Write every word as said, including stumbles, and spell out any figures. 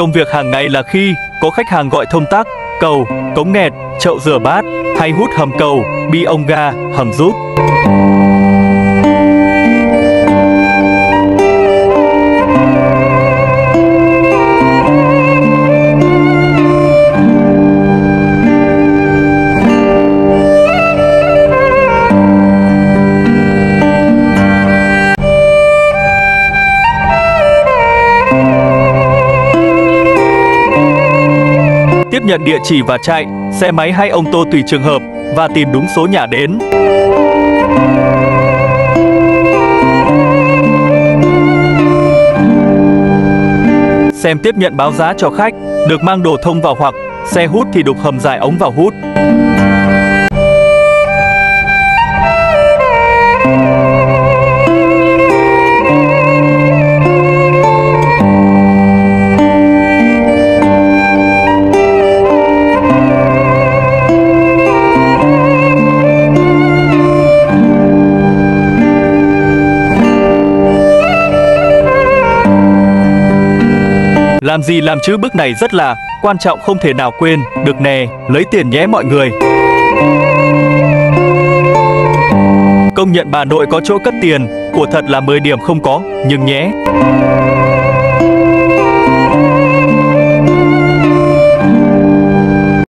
Công việc hàng ngày là khi có khách hàng gọi thông tắc, cầu, cống nghẹt, chậu rửa bát, hay hút hầm cầu, bi ông ga, hầm rút. Tiếp nhận địa chỉ và chạy, xe máy hay ô tô tùy trường hợp và tìm đúng số nhà đến. Xem tiếp nhận báo giá cho khách, được mang đồ thông vào hoặc xe hút thì đục hầm dài ống vào hút. Làm gì làm chứ, bước này rất là quan trọng, không thể nào quên được nè. Lấy tiền nhé mọi người. Công nhận bà nội có chỗ cất tiền, của thật là mười điểm không có, nhưng nhé.